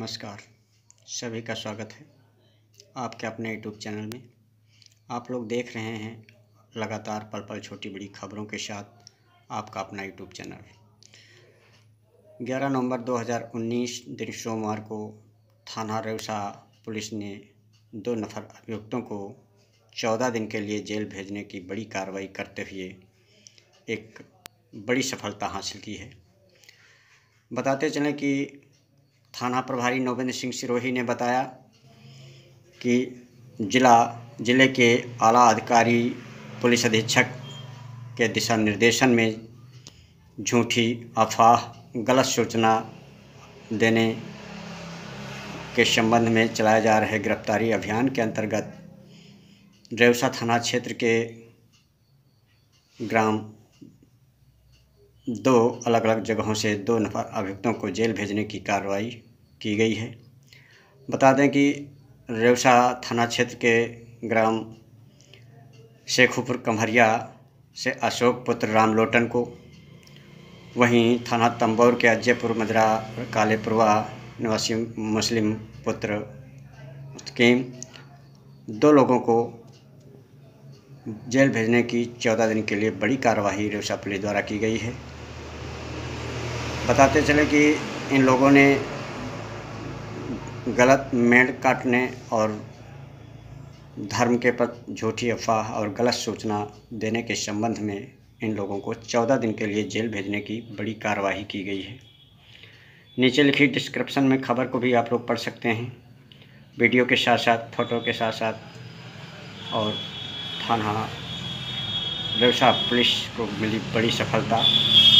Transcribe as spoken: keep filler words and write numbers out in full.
नमस्कार, सभी का स्वागत है आपके अपने यूट्यूब चैनल में। आप लोग देख रहे हैं लगातार पल पल छोटी बड़ी खबरों के साथ आपका अपना यूट्यूब चैनल। ग्यारह नवंबर दो हज़ार उन्नीस दिन सोमवार को थाना रेउसा पुलिस ने दो नफर अभियुक्तों को चौदह दिन के लिए जेल भेजने की बड़ी कार्रवाई करते हुए एक बड़ी सफलता हासिल की है। बताते चलें कि थाना प्रभारी नोवेंद्र सिंह सिरोही ने बताया कि जिला जिले के आला अधिकारी पुलिस अधीक्षक के दिशा निर्देशन में झूठी अफवाह गलत सूचना देने के संबंध में चलाए जा रहे गिरफ्तारी अभियान के अंतर्गत रेउसा थाना क्षेत्र के ग्राम दो अलग अलग जगहों से दो नफर अभियुक्तों को जेल भेजने की कार्रवाई की गई है। बता दें कि रेउसा थाना क्षेत्र के ग्राम शेखुपुर कम्हरिया से अशोक पुत्र रामलोटन को, वहीं थाना तंबौर के अजयपुर मजरा कालेपुरवा निवासी मुस्लिम पुत्र मुस्तकीम, दो लोगों को जेल भेजने की चौदह दिन के लिए बड़ी कार्यवाही रेउसा पुलिस द्वारा की गई है। बताते चले कि इन लोगों ने गलत मेंढ काटने और धर्म के प्रति झूठी अफवाह और गलत सूचना देने के संबंध में इन लोगों को चौदह दिन के लिए जेल भेजने की बड़ी कार्यवाही की गई है। नीचे लिखी डिस्क्रिप्शन में खबर को भी आप लोग पढ़ सकते हैं, वीडियो के साथ साथ फ़ोटो के साथ साथ। और थाना रेउसा पुलिस को मिली बड़ी सफलता।